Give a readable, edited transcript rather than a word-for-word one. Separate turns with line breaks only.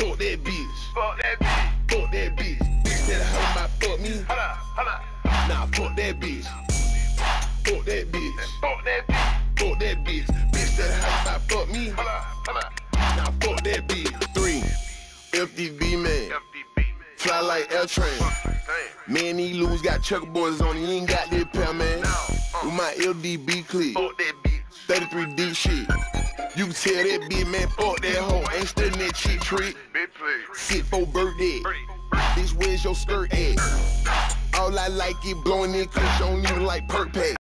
Fuck that bitch.
Fuck that bitch.
Fuck that bitch. Bitch that how about fuck me.
Hold up.
Nah, fuck that bitch. Fuck that bitch.
Fuck that bitch.
Fuck that bitch. Bitch that how about fuck me.
Hold up.
Nah, fuck that bitch. 3. FDB man. Fly like L train. Man, these loos got checkerboards on it. You ain't got that pair, man. With my LDB clip.
Fuck that bitch.
33D shit. You can tell that bitch, man, fuck that hoe. Ain't studying that cheat trick.
Bitch, please.
Sit for birthday. Bitch, where's your skirt at? All I like is blowing in kush, I don't even like perk pay.